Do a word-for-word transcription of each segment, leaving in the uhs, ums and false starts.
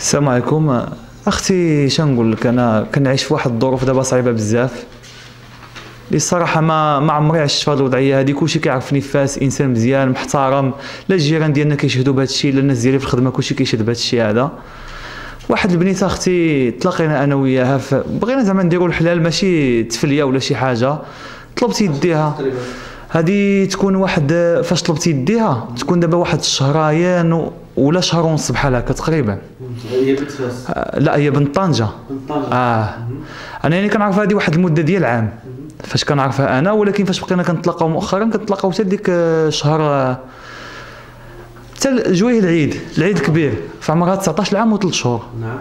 السلام عليكم. اختي شنقول لك، انا كنعيش في واحد الظروف دابا صعيبه بزاف اللي الصراحه ما ما عمري عشت في هذه الوضعيه هذه. كلشي كيعرفني فاس، انسان مزيان محترم، لا الجيران ديالنا كيشهدوا بهذا الشيء، لا الناس ديالي في الخدمه كلشي كيشهد بهذا الشيء هذا. واحد البنيته اختي تلاقينا انا وياها، بغينا زعما نديروا الحلال، ماشي تفليه ولا شي حاجه. طلبت يديها هذه تكون واحد، فاش طلبت يديها تكون دابا واحد الشهرين ولا شهر ونص بحال هكا تقريبا. هي بنت فاس؟ لا هي بنت طنجه. بنت طنجه. اه انا يعني كنعرف هذه واحد المده ديال عام فاش كنعرفها انا، ولكن فاش بقينا كنتلاقاو مؤخرا كنتلاقاو حتى ديك شهر، حتى جويه العيد، العيد الكبير، فعمرها تسعطاش عام وثلاث شهور. نعم.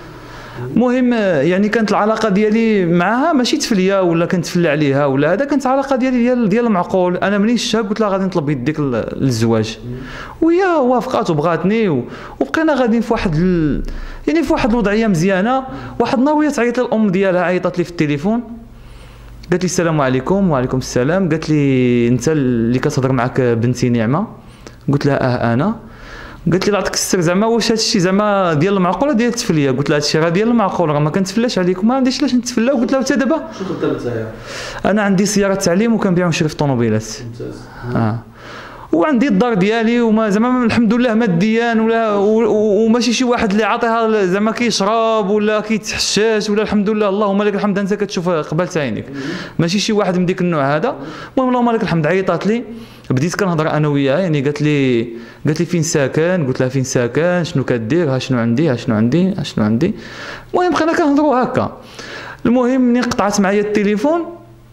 المهم يعني كانت العلاقه ديالي معها ماشي تفليه ولا كنتفلى عليها ولا هذا، كانت علاقه ديالي ديال ديال المعقول. انا منين شفتها قلت لها غادي نطلب يديك للزواج، وهي وافقات وبغاتني و... وبقينا غاديين في واحد ال... يعني في واحد الوضعيه مزيانه. واحد النهار وهي تعيط للام ديالها، عيطت لي في التليفون قالت لي السلام عليكم. وعليكم السلام. قالت لي انت اللي كتهضر معك بنتي نعمه؟ قلت لها اه انا. قالت لي الله يعطيك السر، زعما واش هذا الشيء زعما ديال المعقول ولا ديال التفليه؟ قلت لها هذا الشيء راه ديال المعقول، راه ما كنتفلاش عليكم، ما عنديش علاش نتفلى. قلت لها حتى دابا شنو خدمت نتايا؟ انا عندي سياره تعليم وكنبيع ونشري في الطوموبيلات. ممتاز. اه وعندي الدار ديالي وما زعما الحمد لله ماديا، ولا وماشي شي واحد اللي عاطيها زعما كيشرب ولا كيتحشاش ولا، الحمد لله اللهم لك الحمد انت كتشوف قبالة عينيك، ماشي شي واحد من ديك النوع هذا. المهم اللهم لك الحمد عيطات لي، بديت كنهضر انا وياها، يعني قالت لي قالت لي فين ساكن؟ قلت لها فين ساكن، شنو كدير، ها شنو عندي، ها شنو عندي، ها شنو عندي. المهم بقينا كنهضروا هكا. المهم منين قطعت معايا التليفون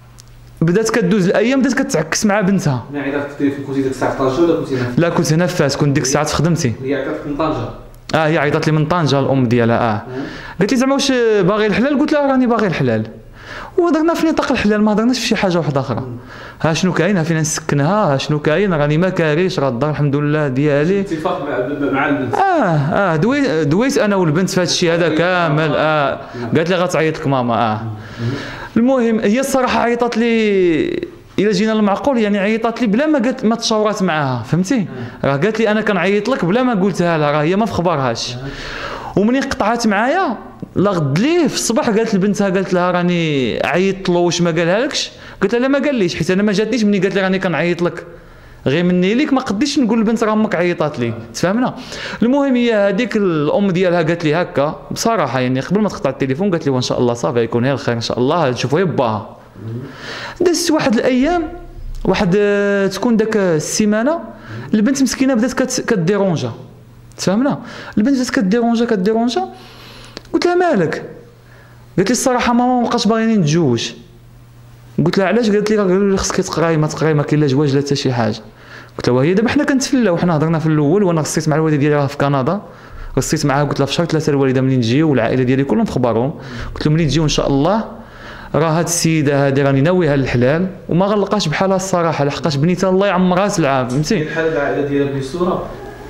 بدات كدوز الايام، بدات كتعكس مع بنتها. ملي عيطات في التليفون كنتي ديك الساعه في طنجه ولا كنتي هنا؟ لا كنت هنا في فاس، كنت ديك الساعات في خدمتي. هي عيطات من طنجه؟ اه هي عيطات لي من طنجه الام ديالها. اه قالت لي زعما واش باغي الحلال؟ قلت لها راني باغي الحلال، وهضرنا في نطاق الحلال، ما هضرناش في شي حاجه واحده اخرى. ها شنو كاين، ها فين نسكنها، ها شنو كاين، راني ما كاريش، راه الدار الحمد لله ديالي. اتفاق مع مع البنت؟ اه اه دويت دويت انا والبنت في هذا الشيء هذا كامل. اه قالت لي غتعيط لك ماما. اه المهم هي الصراحه عيطت لي، الا جينا للمعقول يعني عيطت لي بلا ما قالت، ما تشاورات معاها، فهمتي؟ راه قالت لي انا كنعيط لك بلا ما قلتها لها، راه هي ما في خبارهاش. ومنين قطعت معايا لا غد ليه في الصباح قالت لبنتها، قالت لها راني عيطت له، واش ما قالها لكش؟ قلت لها لا ما قاليش، حيت انا ما جاتنيش مني قالت لي راني كنعيط لك غير مني ليك، ما قديتش نقول للبنت راه امك عيطات لي، تفهمنا؟ المهم هي هذيك الام ديالها قالت لي هكا بصراحه، يعني قبل ما تقطع التليفون قالت لي وان شاء الله صافي يكون هي الخير ان شاء الله، تشوفوا هي باها. دازت واحد الايام، واحد تكون داك السيمانه البنت مسكينه بدات كديرونجا، تفهمنا؟ البنت بدات كديرونجا كديرونجا قلت لها مالك؟ قالت لي الصراحه ماما ما بقاش باغيني نتزوج. قلت لها علاش؟ قالت لي راه قالوا لي خصك تقراي، ما تقراي ما كاين لا جواج لا حتى شي حاجه. قلت لها وهي دابا حنا كنتفلاو، حنا هضرنا في الاول وانا غصيت مع الوالده ديالي راه في كندا، غصيت معاها قلت لها في شهر ثلاثه الوالده منين تجيو والعائله ديالي كلهم في خبارهم، قلت لهم منين تجيو ان شاء الله راه هاد السيده هادي راني ناويها للحلال وما غنلقاش بحالها الصراحه، لحقاش بنيتها الله يعمرها سلعه، فهمتي؟ بحال العائله ديالها بصوره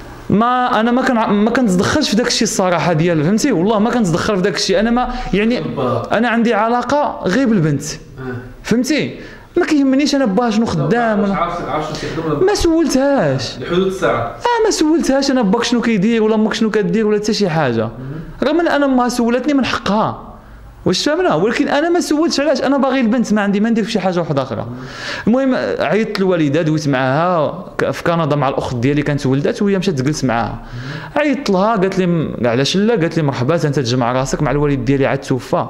ما انا ما كان ما كنتدخلش في داك الشيء الصراحه ديال، فهمتي؟ والله ما كنتدخل في داك الشيء، انا ما يعني انا عندي علاقه غير بالبنت، فهمتي؟ ما كيهمنيش انا باها شنو خدام ولا ما سولتهاش لحدود الساعه. اه ما سولتهاش انا باك شنو كيدير ولا امك شنو كدير ولا حتى شي حاجه، رغم ان انا ما سولتني من حقها، واش فهمنا؟ ولكن انا ما سولتش علاش، انا باغي البنت، ما عندي ما ندير في شي حاجه واحده اخرى. المهم عيطت للوالده، دويت معاها في كندا مع الاخت ديالي كانت ولدات وهي مشات تجلس معاها، عيطت لها قالت لي علاش لا، قالت لي مرحبا انت تجمع راسك مع الوالد ديالي عاد توفى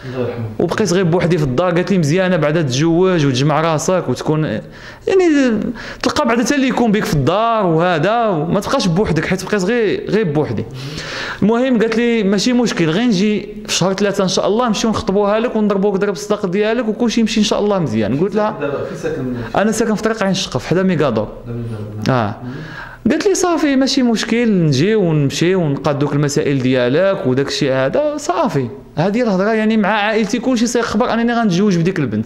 وبقيت غير بوحدي في الدار، قالت لي مزيانه بعدا تتزوج وتجمع راسك وتكون يعني تلقى بعدا حتى اللي يكون بك في الدار وهذا وما تبقاش بوحدك، حيت بقيت غير غير بوحدي. المهم قالت لي ماشي مشكل، غير نجي في شهر ثلاثه ان شاء الله نمشيو نخطبوها لك ونضربوك ضرب الصداق ديالك وكلشي يمشي ان شاء الله مزيان. قلت لها في ساكن؟ انا ساكن في طريق عين الشقف حدا ميغادور. اه قالت لي صافي ماشي مشكل، نجيو ونمشي ونقاد دوك المسائل ديالك وداك الشيء هذا صافي. هذه الهضره يعني مع عائلتي كلشي سيخبر انني غنتزوج بديك البنت.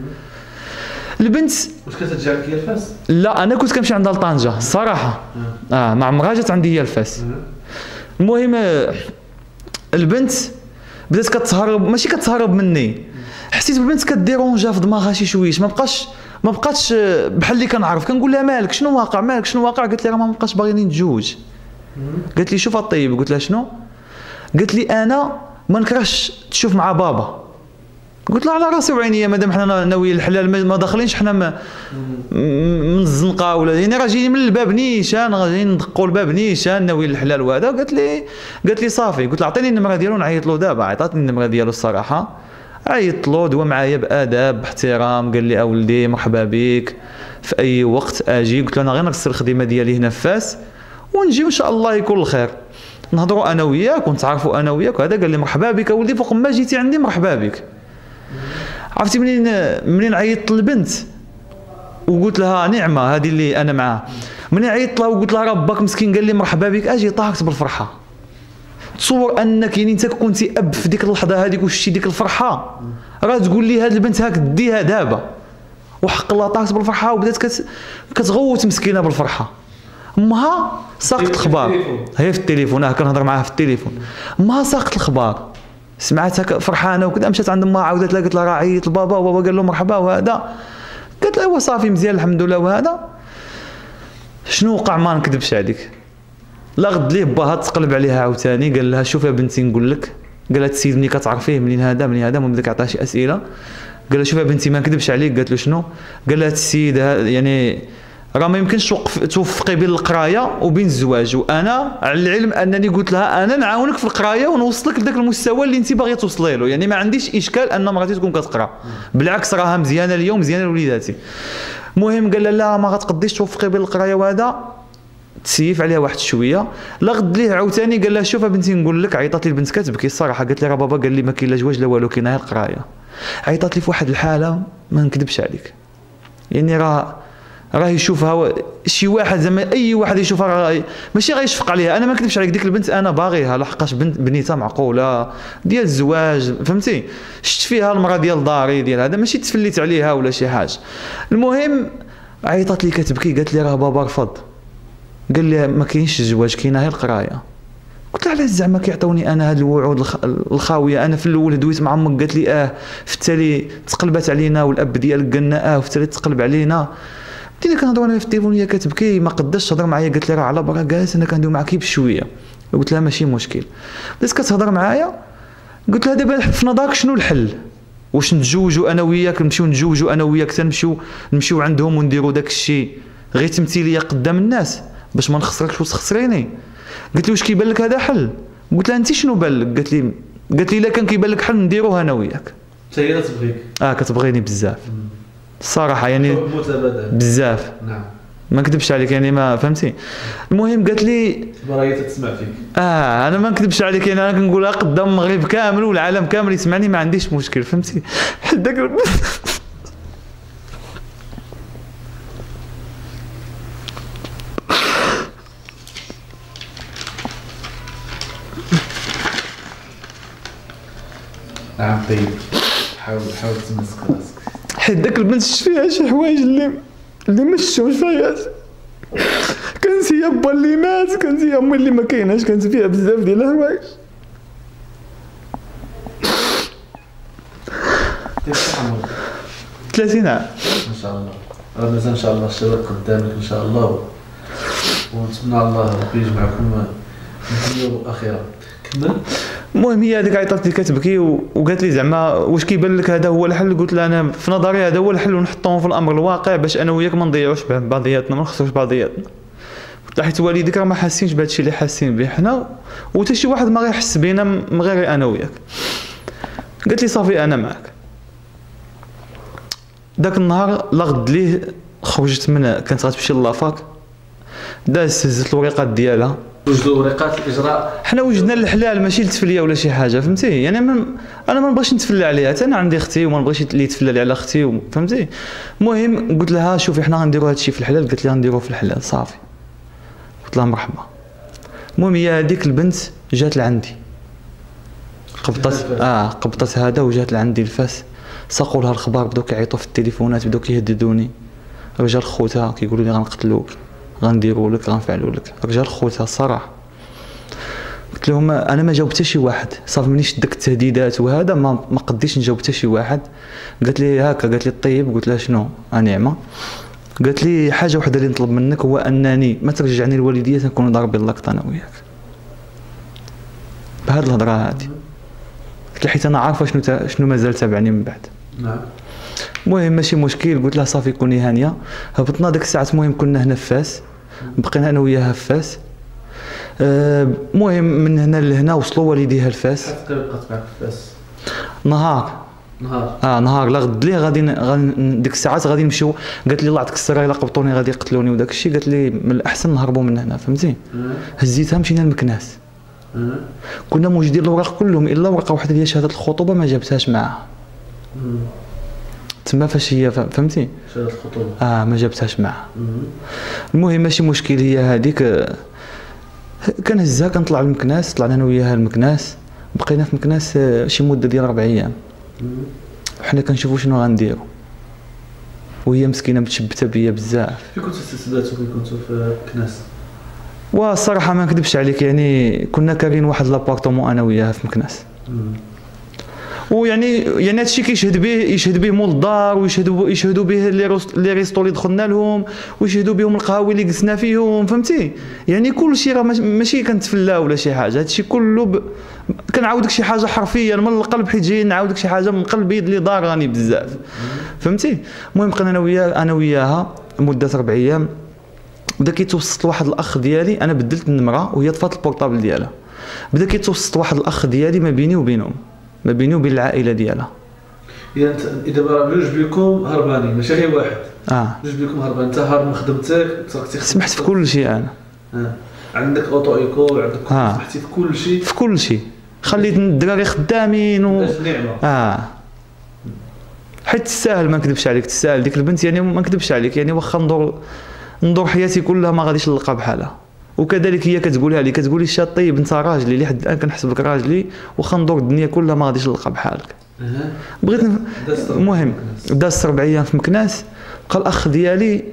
البنت واش كترجع لك هي لفاس؟ لا انا كنت كنمشي عندها لطنجه الصراحه، اه ما عمرها جات عندي هي لفاس. المهم البنت بدات كتهرب، ماشي كتهرب مني، حسيت بالبنت كديرونجا في دماغها شي شويش، ما بقاش ما بقاتش بحال اللي كنعرف. كنقول لها مالك شنو واقع، مالك شنو واقع؟ قالت لي راه ما بقاش باغيني نتزوج. قالت لي شوف الطيب. قلت لها شنو؟ قالت لي انا ما نكرهش تشوف مع بابا. قلت لها على راسي وعينيا مادام حنا ناويين الحلال ما داخلينش حنا من الزنقه ولا يعني راه جايين من الباب نيشان غاديين ندقوا الباب نيشان ناويين الحلال وهذا. قالت لي قالت لي صافي. قلت لها عطيني النمره ديالو نعيط له دابا. عطاتني النمره ديالو الصراحه عيطت له دوا معايا باداب باحترام. قال لي اولدي مرحبا بك في اي وقت اجي. قلت له انا غير نرسل الخدمه ديالي هنا في فاس ونجي ان شاء الله يكون الخير نهضروا انا وياك ونتعرفوا انا وياك وهذا. قال لي مرحبا بك اولدي فوق ما جيتي عندي مرحبا بك. عرفتي منين منين عيطت للبنت وقلت لها نعمه هذه اللي انا معاها. منين عيطت لها وقلت لها راه باك مسكين قال لي مرحبا بك اجي طاحت بالفرحه. تصور انك يعني انت كنتي اب في ديك اللحظه هذيك وشتي ديك الفرحه راه تقول لي هذه البنت هاك ديها دابا. وحق الله طاحت بالفرحه وبدات كت... كتغوت مسكينه بالفرحه. امها ساقت الخبار هي في التليفون. اه كنهضر معاها في التليفون. امها ساقت الخبار سمعتها فرحانه وكذا. مشات عند امها عاودت لها قالت لها راه عيط لبابا وبابا قال له مرحبا وهذا. قالت لها هو صافي مزيان الحمد لله وهذا. شنو وقع ما نكذبش عليك لا غد ليه باها تقلب عليها عاوتاني. قال لها شوفي بنتي نقول لك. قالت السيد ملي كتعرفيه منين هذا منين هذا وبدا كيعطيها شي اسئله. قال لها شوفي بنتي ما نكذبش عليك. قالت له شنو؟ قال لها السيد يعني راه ما يمكنش توقف توفقي بين القرايه وبين الزواج وانا على العلم انني قلت لها انا نعاونك في القرايه ونوصلك لذاك المستوى اللي انت باغيه توصلي له. يعني ما عنديش اشكال ان مراتي تكون كتقرا بالعكس راها مزيانه اليوم مزيانه لوليداتي. المهم قال لها لا ما غتقديش توفقي بين القرايه وهذا. تسيف عليها واحد شويه لا غد ليه عاوتاني. قال لها شوف بنتي نقول لك. عيطات لي البنت كتبكي الصراحه. قالت لي راه بابا قال لي ما كاين لا جواج لا والو كاينه غير القرايه. عيطات لي في واحد الحاله ما نكذبش عليك يعني راه راه يشوفها شي واحد زعما اي واحد يشوفها راه ماشي غيشفق عليها. انا ما نكذبش عليك ديك البنت انا باغيها لحقاش بنت بنيتها معقوله ديال الزواج فهمتي. شفت فيها المراه ديال داري ديال هذا ماشي تفليت عليها ولا شي حاجه. المهم عيطات لي كتبكي قالت لي راه بابا رفض. قال لي ما كاينش الزواج كاينه غير القرايه. قلت لها علاش زعما كيعطوني انا هاد الوعود الخاويه. انا في الاول دويت مع امك قالت لي اه في التالي تقلبت علينا والاب ديالك قالنا اه وفي التالي تقلب علينا. بدينا كنهضروا انا في التليفون وهي كتبكي ما قداش تهضر معايا. قالت لي راه على برا جالس انا كندوي معاكي بشويه. قلت لها ماشي مشكل. بدات كتهضر معايا قلت لها دابا في نظرك شنو الحل؟ واش نتزوجوا انا وياك نمشيو نتزوجوا انا وياك تنمشيو نمشيو عندهم ونديروا داك الشيء غير تمثيليه قدام الناس باش ما نخسركش وتخسريني. قلت لي واش كيبان لك هذا حل؟ قلت لها انت شنو بان لك؟ قالت لي قالت لي الا كان كيبان لك حل نديروه انا وياك. حتى هي تبغيك. اه كتبغيني بزاف الصراحه يعني بزاف. نعم ما نكذبش عليك يعني ما فهمتي. المهم قالت لي راهي تسمع فيك. اه انا ما نكذبش عليك يعني انا كنقولها قدام المغرب كامل والعالم كامل يسمعني ما عنديش مشكل فهمتي. حيت داك نعم طيب حاول حاول تمسك راسك. حيت داك البنت شفت فيها شي حوايج اللي اللي ما شفتوش في حياتي. كانت هي با اللي مات كانت هي امي اللي ما كايناش كانت فيها بزاف ديال الحوايج. كيف عمرك؟ ثلاثين عام ما شاء الله. راه مازال ان شاء الله الشباب قدامك ان شاء الله ونتمنى الله ربي يجمعكم في الدنيا والاخره. كمل. المهم هي هذيك عيطات لي كتبكي وقالت لي زعما واش كيبان لك هذا هو الحل؟ قلت لها انا في نظري هذا هو الحل ونحطوه في الامر الواقع باش انا وياك ما نضيعوش بعضياتنا ما نخسروش بعضياتنا. قلت لها حيت والديك راه ما حاسينش بهذا الشيء اللي حاسين به حنا وحتى شي واحد ما غيحس بينا من غير انا وياك. قالت لي صافي انا معك. ذاك النهار لا غد ليه خرجت من كانت غتمشي لافاك دازت هزت الوريقات ديالها. وجدوا ورقات الاجراء. حنا وجدنا الحلال ماشي التفليه ولا شي حاجه فهمتي. يعني من انا ما نبغيش نتفلى عليها حتى انا عندي اختي وما نبغيش اللي يتفلى لي على اختي فهمتي. المهم قلت لها شوفي حنا غنديروا هذا الشيء في الحلال. قالت لي غنديروه في الحلال صافي. قلت لها مرحبا. المهم هي هذيك البنت جات لعندي قبطت اه قبطت هذا وجات لعندي الفاس. ساقوا لها الخبر بداو كيعيطوا في التليفونات بداو كيهددوني. رجال خوتها كيقولوا لي غنقتلوك غنديروا لك غنفعلوا لك. رجال خوتها الصراحه قلت لهم انا ما جاوبت حتى شي واحد صافي مني شدك التهديدات وهذا ما ما قديش نجاوب حتى شي واحد. قالت لي هكا قالت لي طيب. قلت لها شنو نعمه؟ قالت لي حاجه وحده اللي نطلب منك هو انني ما ترجعني لوالديا تنكون ضاربين اللقطه انا وياك. بهاد الهضره هادي. قلت لها حيت انا عارفه شنو تا... شنو مازال تابعني من بعد. نعم. المهم ماشي مشكل، قلت لها صافي كوني هانيه. هبطنا ديك الساعات، المهم كنا هنا في فاس، بقينا انا وياها في فاس. المهم من هنا لهنا وصلوا والديها لفاس. شحال تقريبا بقات معاك في فاس؟ نهار نهار اه نهار لا غد لي غادي ن- ديك الساعات غادي نمشيو. قالت لي الله يعطيك السر الا قبطوني غادي يقتلوني وداك الشيء، قالت لي من الاحسن نهربوا من هنا، فهمتي. هزيتها مشينا لمكناس. كنا موجدين الاوراق كلهم الا ورقه واحده ديال شهاده الخطوبه ما جابتهاش معاها. تما فاش هي فهم- فهمتي. شهاده الخطوبه اه ما جابتهاش معاها. المهم ماشي مشكل، هي هذيك آه، كنهزها كنطلع لمكناس. طلعنا انا وياها لمكناس، بقينا في مكناس آه، شي مده ديال ربع ايام، وحنا كنشوفوا شنو غنديروا، وهي مسكينه متشبته بيا بزاف. فين كنتوا تسداتوا فين كنتوا في كناس؟ والصراحه ما نكذبش عليك، يعني كنا كارين واحد لابارتومون انا وياها في مكناس. ويعني يعني هادشي كيشهد به يشهد به مول الدار، ويشهدوا يشهدوا به لي روست- لي ريستو اللي دخلنا لهم، ويشهدوا بهم القهاوي اللي جلسنا فيهم، فهمتي. يعني كل شيء راه ماش- ماشي كنتفلا ولا شي حاجه، هادشي كله ب... كنعاودك شي حاجه حرفيا من القلب، حيت جاي نعاودك شي حاجه من قلبي اللي ضاراني بزاف، فهمتي. المهم بقينا انا وياها انا وياها مده ربع ايام. بدا كيتوسط لواحد الاخ ديالي، انا بدلت النمره وهي طفات البورطابل ديالها. بدا كيتوسط واحد الاخ ديالي ما بيني وبينهم، ما بيني وبين العائله ديالها. اذا انت اذا راه بجوج بيكم هربانين ماشي غير واحد، اه بجوج بيكم هربان، انت هارب من خدمتك، تركتي سمحت في كل شيء انا. آه. عندك اوتو ايكو، عندك آه. سمحتي في كل شيء. في كل شيء، خليت الدراري خدامين و باش نعمه. اه حيت تستاهل، ما نكذبش عليك تستاهل ديك البنت، يعني ما نكذبش عليك، يعني واخا ندور ندور حياتي كلها ما غاديش نلقى بحالها. وكذلك هي كتقولها لي كتقول لي الشات طيب انت راجلي لحد الان كنحسبك راجلي، واخا ندور الدنيا كلها ما غاديش نلقى بحالك. اها. بغيت ن... دازت ربع المهم في مكناس. دازت ربع ايام في مكناس. بقى الاخ ديالي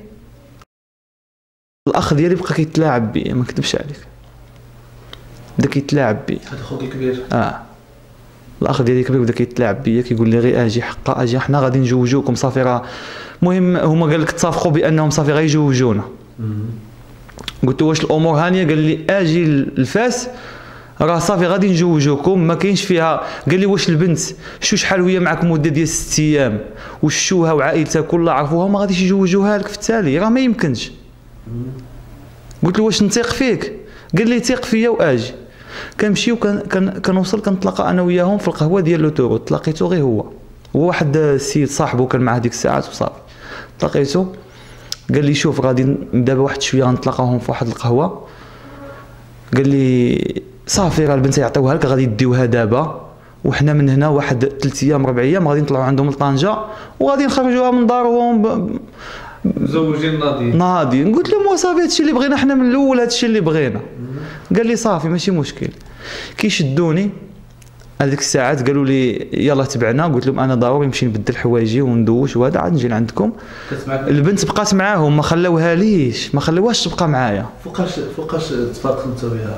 الاخ ديالي بقى كيتلاعب بيا، ما نكذبش عليك، بدا كيتلاعب بيا. هذا خوك الكبير. اه الاخ ديالي كبير بدا كيتلاعب بيا، كيقول لي غير اجي حقا اجي حنا غادي نجوجوكم صافي راه. المهم هما قال لك تفقوا بانهم صافي غيجوجونا. قلت له واش الامور هانيه؟ قال لي اجي الفاس راه صافي غادي نجوجوكم ما كاينش فيها. قال لي واش البنت شو شحال وهي معك مده ديال ست ايام وشوها وعائلتها كلها عرفوها ما غاديش يجوجوها لك في التالي، راه ما يمكنش. قلت له واش نثيق فيك؟ قال لي ثيق فيا واجي. كنمشيو كنوصل كنتلاقى انا وياهم في القهوه ديال لوتورو. تلاقيتو غير هو هو واحد السيد صاحبه كان معاه ديك الساعات وصافي. تلاقيتو قال لي شوف غادي دابا واحد شويه غنتلاقاهم في واحد القهوه. قال لي صافي راه البنت يعطيوها لك غادي يديوها دابا، وحنا من هنا واحد ثلاث ايام ربع ايام غادي نطلعوا عندهم لطنجه وغادي نخرجوها من دارهم ب... مزوجين ناضيين. ناضيين. قلت لهم صافي هادشي اللي بغينا حنا من الاول، هادشي اللي بغينا. قال لي صافي ماشي مشكل. كيشدوني هذيك الساعات قالوا لي يلا تبعنا. قلت لهم انا ضروري نمشي نبدل حوايجي وندوش وهذا عاد نجي لعندكم. البنت بقات معاهم ما خلاوها ليش ما خلاوهاش تبقى معايا. فوقاش فوقاش تفارقت انت وياها؟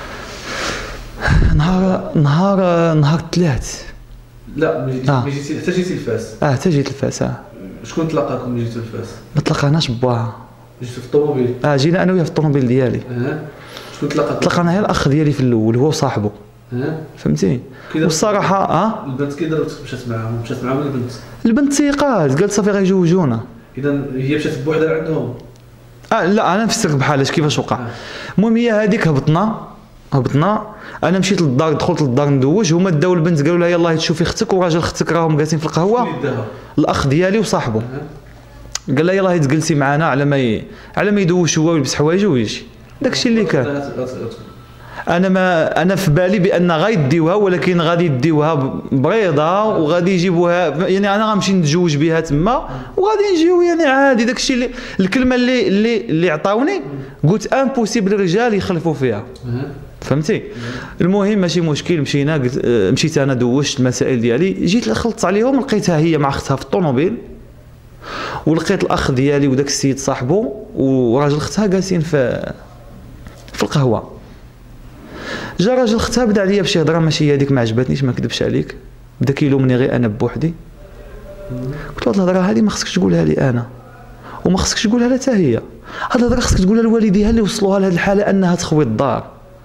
نهار نهار نهار الثلاث. لا ملي آه. جيتي حتى جيتي لفاس. اه حتى جيت لفاس. اه شكون تلاقاكم ملي جيتو لفاس؟ ما تلاقاناش بواها. جيتو في الطوموبيل؟ اه جينا انا وياه في الطوموبيل ديالي. اه شكون تلاقاكم؟ تلاقانا غير الاخ ديالي في الاول هو وصاحبه. اه فهمتي. والصراحه اه البنت كي دارت مشات معاهم مشات معاهم البنت؟ البنت سيقات قالت صافي غيجوجونا. اذا هي مشات بوحدها عندهم؟ اه لا انا نفسر بحالاش كيفاش وقع. المهم هي هذيك هبطنا هبطنا انا مشيت للدار دخلت للدار ندوج. هما داو البنت قالوا لها يلاه تشوفي اختك وراجل اختك راهم جالسين في القهوه. الاخ ديالي وصاحبه. قال لها يلاه تجلسي معنا على ما ي... على ما يدوش هو ويلبس حوايجه ويجي. داكشي اللي كان. انا ما انا في بالي بان غايديوها ولكن غادي يديوها بريضه وغادي يجيبوها، يعني انا غنمشي نتزوج بها تما وغادي نجيو يعني عادي. داكشي اللي الكلمه اللي اللي اللي عطاوني قلت امبوسيبل الرجال يخلفوا فيها. فهمتي. المهم ماشي مشكل. مشينا مشيت انا دوشت المسائل ديالي. جيت خلطت عليهم لقيتها هي مع اختها في الطوموبيل، ولقيت الاخ ديالي وداك السيد صاحبه وراجل اختها جالسين في في القهوه. جا راجل اختها بدا عليا بشي هضره ماشي هذيك ما عجبتنيش ما نكذبش عليك. بدا كيلومني غير انا بوحدي. قلت له هاد الهضره هذه ما خصكش تقولها لي انا وما خصكش تقولها لها حتى هي. هاد الهضره خصك تقولها لوالديها اللي وصلوها لهاد الحاله انها تخوي الدار.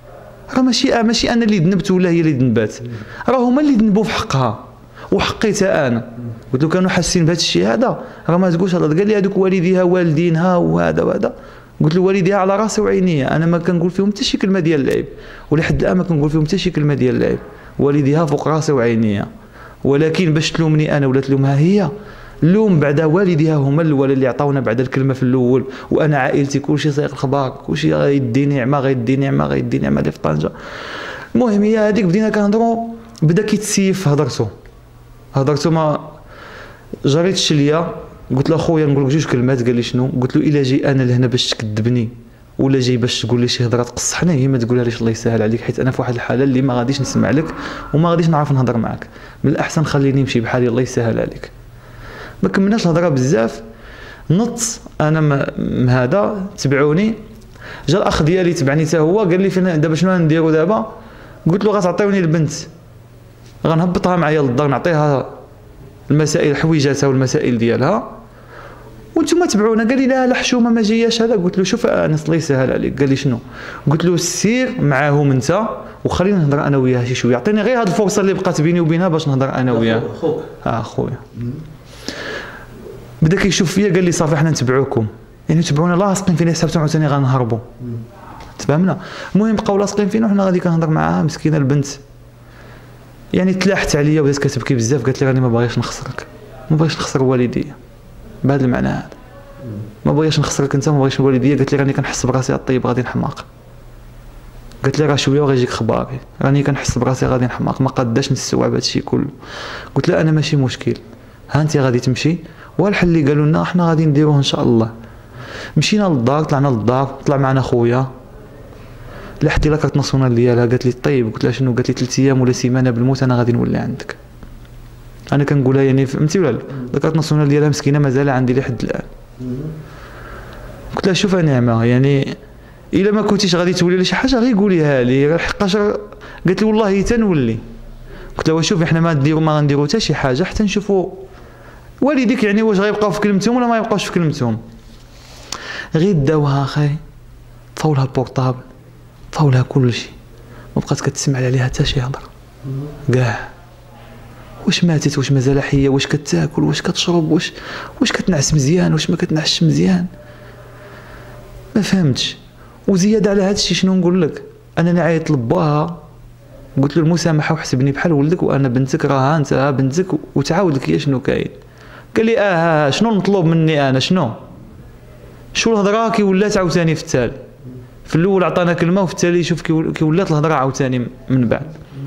راه ماشي ماشي انا اللي ذنبت ولا هي اللي ذنبات، راه هما اللي ذنبوا في حقها وحقيتها انا. قلت له كانوا حاسين بهذا الشيء هذا، راه ما تقولش هذا. قال لي هذوك والديها والدينها وهذا وهذا. قلت له والديها على راسي وعيني، انا ما كنقول فيهم حتى شي كلمه ديال العيب، ولحد الان ما كنقول فيهم حتى شي كلمه ديال العيب. والديها فوق راسي وعيني، ولكن باش تلومني انا ولا تلومها هي، اللوم بعدا والديها هما الاول اللي عطاونا بعد الكلمه في الاول. وانا عائلتي كلشي سايق الخبار، كلشي غيدي نعمه غيدي نعمه غيدي نعمه اللي في طنجه. المهم هي هذيك بدينا كنهضروا، بدا كيتسيف في هضرته هضرته ما جريتش ليا. قلت له اخويا نقول لك جوج كلمات. قال لي شنو؟ قلت له الا جاي انا لهنا باش تكذبني ولا جاي باش تقول لي شي هضره تقصحني، هي ما تقولها ليش الله يسهل عليك، حيت انا في واحد الحاله اللي ما غاديش نسمع لك وما غاديش نعرف نهضر معاك. من الاحسن خليني نمشي بحالي الله يسهل عليك. ما كملناش الهضره بزاف، نط انا م... هذا تبعوني. جا الاخ ديالي تبعني حتى هو، قال لي فين دابا شنو غنديروا دابا؟ قلت له غتعطيوني البنت غنهبطها معايا للدار، نعطيها المسائل حويجاتها والمسائل ديالها وانتم تبعونا. قال لي لا لا حشومه ما جاياش هذا. قلت له شوف انس الله يسهل عليك. قال لي شنو؟ قلت له سير معاهم انت وخلينا نهضر انا وياها شي شويه، عطيني غير هذه الفرصه اللي بقات بيني وبينها باش نهضر انا وياها. خوك اه خويا. بدا كيشوف فيا قال لي صافي حنا نتبعوكم، يعني تبعونا لاصقين فينا حسابتهم عاوتاني غنهربوا. تفهمنا؟ المهم بقاو لاصقين فينا وحنا غادي كنهضر معاها. مسكينه البنت يعني تلاحت عليا وبدات كتبكي بزاف. قالت لي راني ما باغيش نخسرك، ما بغيتش نخسر والديا بهذا المعنى هذا، ما بغيتش نخسرك انت، ما بغيتش والديا. قالت لي راني كنحس براسي الطيب غادي نحماق. قالت لي راه شويه وغيجيك خباري، راني كنحس براسي غادي نحماق، ما قاداش نستوعب هادشي كله. قلت لها انا ماشي مشكل، ها انت غادي تمشي والحل اللي قالوا لنا حنا غادي نديروه ان شاء الله. مشينا للدار، طلعنا للدار، طلع معنا خويا لحد لها كارت ناسيونال ديالها. قالت لي طيب. قلت لها شنو؟ قالت لي ثلاث ايام ولا سيمانه بالموت انا غادي نولي عندك. انا كنقولها يعني فهمتي ولا لا؟ الكارت ناسيونال ديالها مسكينه مازال عندي لحد الان. قلت لها شوف نعمه يعني الا ما كنتيش غادي تولي لي شي حاجه غير قوليها لي حقاش. قالت لي والله تنولي. قلت لها شوف احنا ما نديرو ما غنديرو حتى شي حاجه حتى نشوفوا والديك يعني واش غيبقاو في كلمتهم ولا ما يبقاوش في كلمتهم. غير داوها اخي، طفاولها البورطابل، طفاولها كلشي، ما بقات كتسمع عليها حتى شي هضره كاع. واش ماتت واش مازال حيه، واش كتاكل واش كتشرب واش واش كتنعس مزيان واش ما كتنعسش مزيان، ما فهمتش. وزياده على هذا الشيء شنو نقول لك، انا عيطت لباها قلت له المسامحه وحسبني بحال ولدك وانا بنتك، راه انت ها بنتك وتعاود لك هي شنو كاين. قال لي اه ها شنو المطلوب مني انا شنو شو الهضره كي ولات عاوتاني في التالي. في الاول عطانا كلمه وفي التالي شوف كي ولات الهضره عاوتاني من بعد.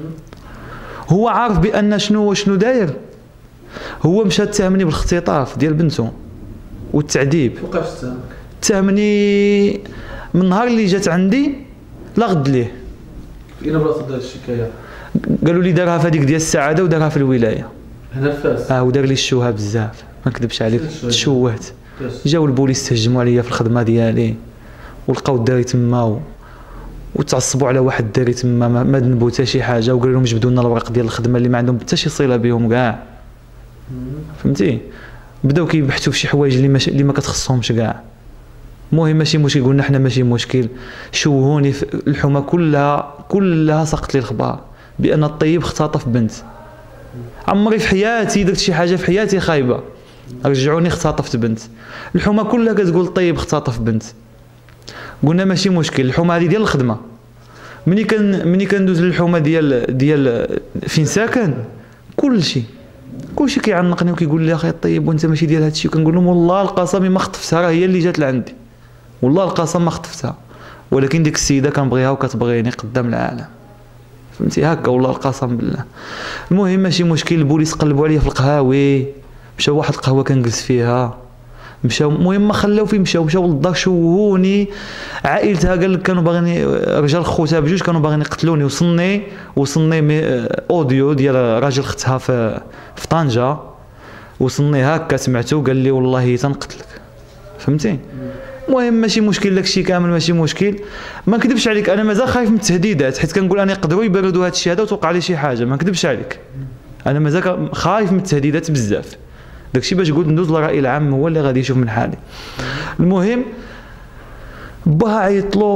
هو عارف بان شنو شنو داير. هو مشى تهمني بالاختطاف ديال بنته والتعذيب. وقاش تهمك؟ تهمني من النهار اللي جات عندي لا غد ليه. فين بلاصه دار الشكايه؟ قالوا لي دارها في هذيك ديال السعاده ودارها في الولايه هنا في فاس. اه ودار لي الشوهه بزاف ما نكذبش عليك، تشوهت. جاو البوليس تهجموا عليا في الخدمه ديالي ولقاو الداري تما و... وتعصبوا على واحد الداري تما ما, ما ذنبوا حتى شي حاجه، وقالوا لهم جبدوا لنا الوراق ديال الخدمه اللي ما عندهم حتى شي صله بهم كاع. فهمتي؟ بداو كيبحثوا في شي حوايج اللي ما اللي ما كتخصهمش كاع. المهم ماشي مشكل، قلنا حنا ماشي مشكل. شوهوني في الحومه كلها كلها سقط لي الخبار بان الطيب اختطف بنت. عمري في حياتي درت شي حاجه في حياتي خايبه، رجعوني اختطفت بنت. الحومه كلها كتقول الطيب اختطف بنت. قلنا ماشي مشكل، الحومه هذه ديال الخدمه. ملي كان ملي كندوز للحومه ديال ديال فين ساكن كلشي كلشي كيعنقني وكيقول لي اخي الطيب وانت ماشي ديال هادشي. كنقول لهم والله القسم ما خطفتها، راه هي اللي جات لعندي، والله القسم ما خطفتها، ولكن ديك السيده كنبغيها وكتبغيني قدام العالم. فهمتي هكا والله القسم بالله. المهم ماشي مشكل. البوليس قلبوا عليا في القهاوي، مشاو واحد القهوه كنجلس فيها، مشاو المهم ما خلاو فيه، مشاو مشاو للدار شوهوني. عائلتها قال لك كانوا باغيين رجال خوتها بجوج كانوا باغيين يقتلوني. وصلني وصلني اوديو ديال راجل اختها في في طنجه، وصلني هكا سمعته قال لي والله تنقتلك. فهمتي؟ المهم ماشي مشكل، داكشي كامل ماشي مشكل. ما نكذبش عليك انا مازال خايف من التهديدات، حيت كنقول انا يقدروا يبردوا هذا الشيء هذا وتوقع لي شي حاجه. ما نكذبش عليك انا مازال خايف من التهديدات بزاف. داكشي باش قلت ندوز للرأي العام هو اللي غادي يشوف من حالي. المهم باها عيط له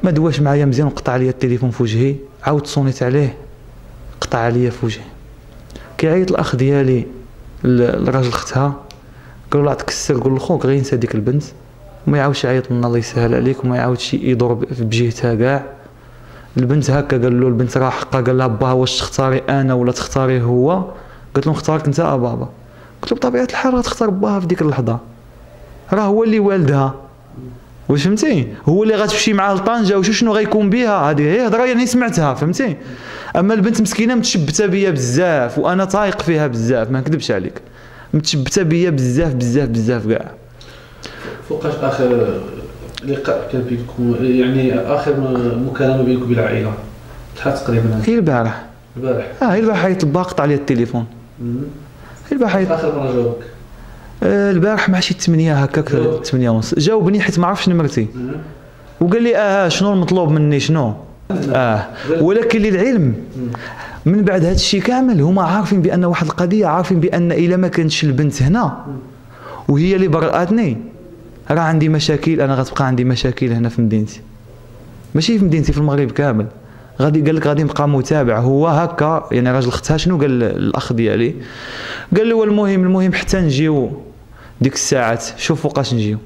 ما دواش معايا مزيان وقطع عليا التليفون في وجهي، عاود صونيت عليه قطع عليا في وجهي. كيعيط الاخ ديالي الراجل اختها، قال له عطيك السر قول لخوك غير ينسى ديك البنت وما يعاودش يعيط من الله يسهل عليك وما يعاودش يضرب بجهتها كاع. البنت هكا قال له البنت راه حقا، قال لها باها واش تختاري انا ولا تختاريه هو؟ قالت له نختارك انت ا بابا. قلت له بطبيعه الحال غتختار باها في ديك اللحظه، راه هو اللي والدها، واش فهمتي؟ هو اللي غتمشي معاه لطنجه وشو شنو غيكون بها، هذه هي هضره يعني سمعتها فهمتي. اما البنت مسكينه متشبته بيا بزاف وانا طايق فيها بزاف ما نكذبش عليك، متشبته بيا بزاف بزاف بزاف كاع. فوقاش اخر لقاء كان بينكم، يعني اخر مكالمه بينكم وبين العائله شحال تقريبا؟ هي البارح. البارح؟ اه هي البارح عيط لبا قطع عليا التليفون. هي البارح عيط. اخر مره جاوبك؟ آه البارح مع شي ثمانية هكاك، ثمانية ونص جاوبني حيت ما عرفش نمرتي وقال لي اه شنو المطلوب مني شنو؟ اه ولكن للعلم من بعد هذا الشيء كامل هما عارفين بان واحد القضيه، عارفين بان الا ما كانتش البنت هنا وهي اللي برأتني راه عندي مشاكل، انا غتبقى عندي مشاكل هنا في مدينتي، ماشي في مدينتي في المغرب كامل. غادي قال لك غادي نبقى متابع. هو هكا يعني راجل اختها شنو قال الاخ ديالي؟ قال له المهم المهم حتى نجيو ديك الساعات شوف فوقاش نجيو،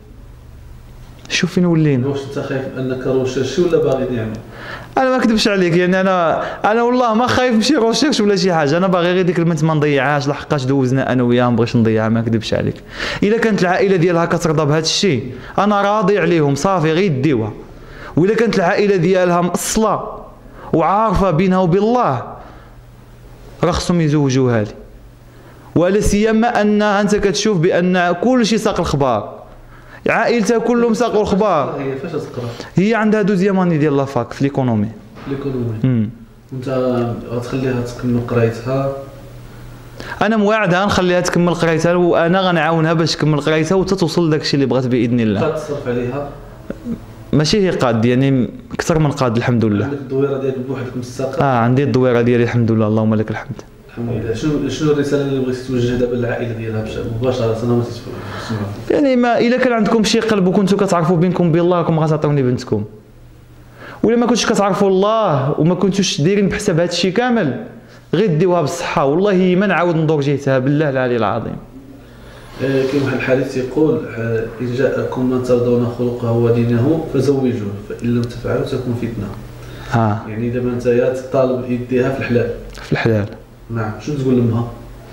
شوف فين ولينا. واش انت خايف انك روشيرشي ولا باغي نعمل؟ انا ما كذبش عليك يعني انا انا والله ما خايف نمشي روشيرش ولا شي حاجه، انا باغي غير ديك البنت ما نضيعهاش لحقاش دوزنا انا وياها ما بغيتش نضيعها ما كذبش عليك. الا كانت العائله ديالها كترضى بهذا الشيء انا راضي عليهم صافي غير يديوها، والا كانت العائله ديالها مأصله وعارفه بينها وبين الله راه خصهم يزوجوها لي، ولا سيما ان انت كتشوف بان كل شيء ساق الخبار، عائلتها كلهم ساقوا الخبار. هي فاش تقرا؟ هي عندها دوزيام اني ديال لافاك في ليكونومي. في ليكونومي. وانت غتخليها تكمل قرايتها؟ انا مواعدها نخليها تكمل قرايتها وانا غنعاونها باش تكمل قرايتها وحتى توصل لداك الشيء اللي بغات باذن الله. قاد تصرف عليها؟ ماشي هي قاد يعني اكثر من قاد الحمد لله. عندك الدويره ديالك بوحدك مستقر؟ اه عندي الدويره ديالي الحمد لله اللهم لك الحمد. الحمد لله. شنو شنو الرساله اللي بغيتي توجه دابا للعائله ديالها مباشره ما تسمع؟ يعني ما الا كان عندكم شي قلب وكنتوا كتعرفوا بينكم بالله راكم غتعطيوني بنتكم، ولا ما كنتوش كتعرفوا الله وما كنتوش دايرين بحساب هذا الشيء كامل غير ديوها بالصحه والله ما نعاود ندور جهتها بالله العلي العظيم. كاين واحد الحديث يقول إن جاءكم من ترضون خلقه ودينه فزوجوه فإن لم تفعلوا تكون فتنة. ها يعني دابا انت تطالب يديها في الحلال. في الحلال. نعم، شنو تقول لامها؟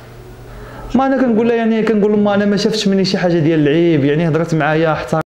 ما انا كنقول لها يعني كنقول لامها انا ما شفتش مني شي حاجه ديال العيب، يعني هضرت معايا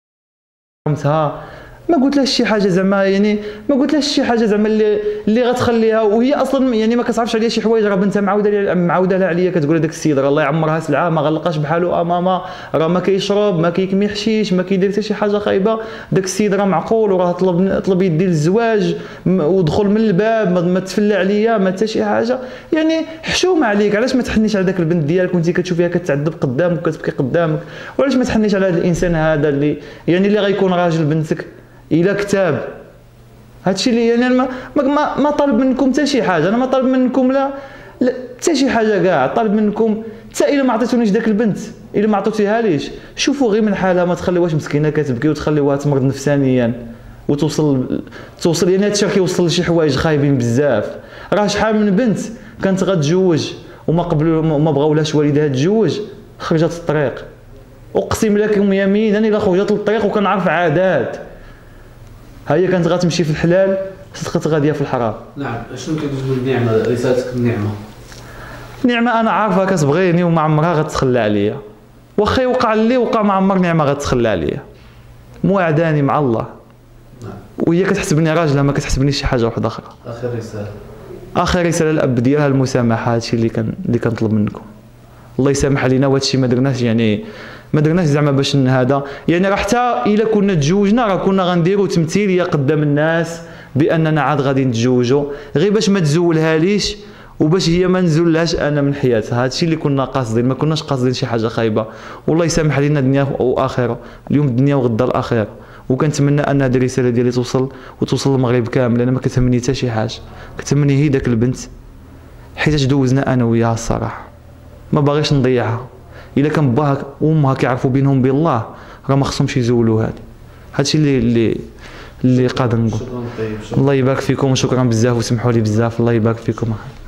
احترمتها ما قلت لها شي حاجه زعما يعني ما قلت لها شي حاجه زعما اللي اللي غتخليها وهي اصلا يعني ما كتعرفش عليا شي حوايج، راه بنتها معوده معوده لها عليا كتقول داك السيد راه الله يعمرها سلعه ما غلقاش بحالو اماما راه ما كيشرب ما كيكمي حشيش ما كيدير حتى شي حاجه خايبه، داك السيد راه معقول وراه طلب طلب يدي للزواج ودخل من الباب ما تفلى عليا ما حتى شي حاجه، يعني حشومه عليك علاش ما تحنيش على داك البنت ديالك وانت كتشوفيها كتعذب قدامك وكتبكي قدامك، وعلاش ما تحنيش على هذا الانسان هذا اللي يعني اللي غيكون راجل بنتك الى كتاب. هادشي اللي يعني ما ما ما طالب منكم حتى شي حاجه، انا ما طالب منكم لا حتى شي حاجه كاع، طالب منكم حتى الا ما عطيتونيش داك البنت الا ما عطيتيها ليش شوفوا غير من حالها ما تخليوهاش مسكينه كتبكي وتخليوها تمرض نفسانيا وتوصل توصل يعني هادشي كيوصل لشي حوايج خايبين بزاف. راه شحال من بنت كانت غتجوج وما قبلوا ما بغاولهاش والدها تتزوج خرجت للطريق، اقسم لكم يمينا الا خرجت للطريق وكنعرف عادات ها هي كانت غتمشي في الحلال صدقت غاديه في الحرام. نعم، شنو كتقول النعمه رسالتك النعمه؟ نعمه انا عارفها كتبغيني وما عمرها غتخلى عليا، واخا يوقع اللي وقع ما عمر نعمه غتخلى عليا، مواعداني مع الله. نعم. وهي كتحسبني راجلها ما كتحسبنيش شي حاجه واحده اخرى. اخر رساله اخر رساله للاب ديالها المسامحه، هادشي اللي كان اللي كنطلب منكم الله يسامح علينا وهادشي ما درناش يعني ما درناش زعما باش هذا يعني راه حتى الا كنا تزوجنا راه كنا غنديروا تمثيليه قدام الناس باننا عاد غادي نتزوجوا غير باش ما تزولها ليش وباش هي ما نزولهاش انا من حياتها، هادشي اللي كنا قاصدين، ما كناش قاصدين شي حاجه خايبه والله يسامح علينا الدنيا واخره، اليوم الدنيا وغدا الاخره، وكنتمنى ان هذه الرساله ديالي توصل وتوصل للمغرب كامل. انا ما كتهمني حتى شي حاجه، كتهمني هي داك البنت حيت دوزنا انا وياها الصراحه ما باغيش نضيعها، الا كان باها وامها كيعرفوا بينهم بالله راه ما خصهمش يزولوا هذه، هادشي اللي اللي اللي قادر نقول. شكرا طيب، شكرا. الله يبارك فيكم وشكرا بزاف وسمحوا لي بزاف، الله يبارك فيكم.